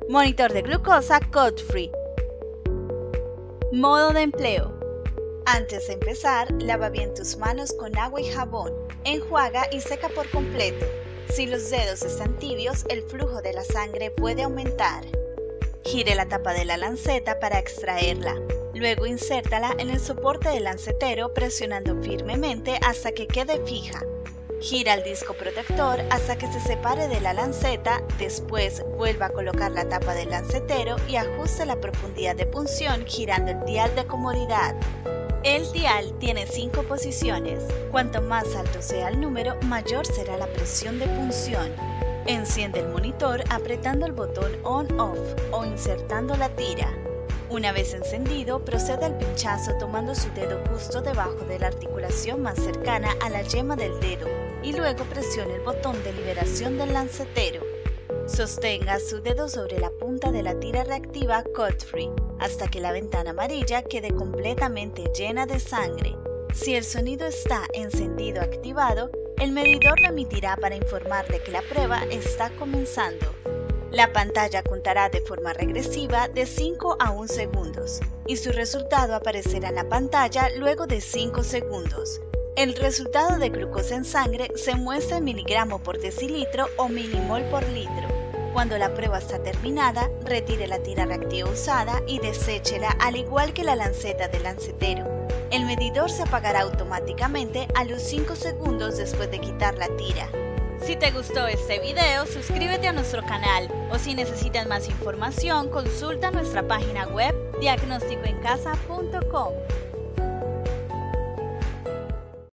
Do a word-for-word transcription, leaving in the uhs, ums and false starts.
Monitor de glucosa Godfrey. Modo de empleo. Antes de empezar, lava bien tus manos con agua y jabón. Enjuaga y seca por completo. Si los dedos están tibios, el flujo de la sangre puede aumentar. Gire la tapa de la lanceta para extraerla. Luego insértala en el soporte del lancetero presionando firmemente hasta que quede fija. Gira el disco protector hasta que se separe de la lanceta, después vuelva a colocar la tapa del lancetero y ajuste la profundidad de punción girando el dial de comodidad. El dial tiene cinco posiciones. Cuanto más alto sea el número, mayor será la presión de punción. Enciende el monitor apretando el botón On-Off o insertando la tira. Una vez encendido, procede al pinchazo tomando su dedo justo debajo de la articulación más cercana a la yema del dedo y luego presione el botón de liberación del lancetero. Sostenga su dedo sobre la punta de la tira reactiva Godfrey hasta que la ventana amarilla quede completamente llena de sangre. Si el sonido está encendido activado, el medidor lo emitirá para informar de que la prueba está comenzando. La pantalla contará de forma regresiva de cinco a un segundos y su resultado aparecerá en la pantalla luego de cinco segundos. El resultado de glucosa en sangre se muestra en miligramo por decilitro o milimol por litro. Cuando la prueba está terminada, retire la tira reactiva usada y deséchela al igual que la lanceta del lancetero. El medidor se apagará automáticamente a los cinco segundos después de quitar la tira. Si te gustó este video, suscríbete a nuestro canal o si necesitas más información, consulta nuestra página web diagnóstico en casa punto com.